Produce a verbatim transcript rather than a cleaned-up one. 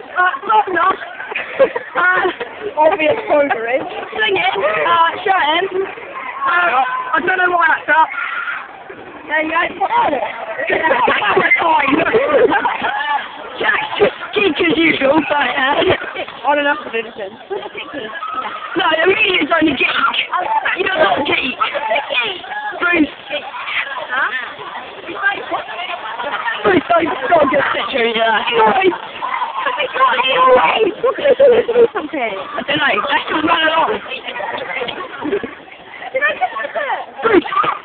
Uh, not enough. Uh, obvious coverage. Singing, uh, shouting. Uh, I don't know why that's up. There you go. Jack's just geek as usual, but uh, on enough of anything. No, Emilia's only geek. You're not geek. Bruce. Huh? Bruce, don't go and get a picture of you. Bruce. What can I do? Let's do something. I don't know. Let's just run along. Did I just do it? Bruce.